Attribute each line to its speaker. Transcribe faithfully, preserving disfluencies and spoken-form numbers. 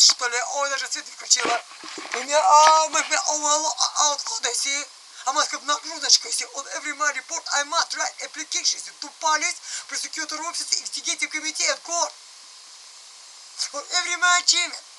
Speaker 1: что ли? Ой, даже свет включила. У меня, а, мы, мы, а, откуда си? I must have нагрузочка, если on every my report I must write applications to police, prosecutor office, investigative committee and court. On every my achievement.